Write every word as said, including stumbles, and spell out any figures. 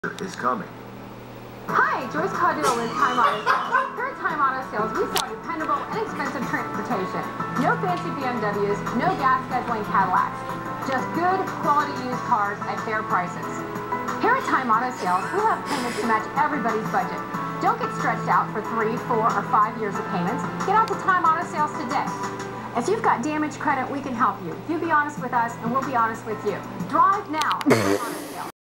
is coming. Hi, Joyce Cardinal with Time Auto Sales. Here at Time Auto Sales, we sell dependable, inexpensive transportation. No fancy B M Ws, no gas guzzling Cadillacs. Just good, quality used cars at fair prices. Here at Time Auto Sales, we have payments to match everybody's budget. Don't get stretched out for three, four, or five years of payments. Get out to Time Auto Sales today. If you've got damaged credit, we can help you. You be honest with us, and we'll be honest with you. Drive now.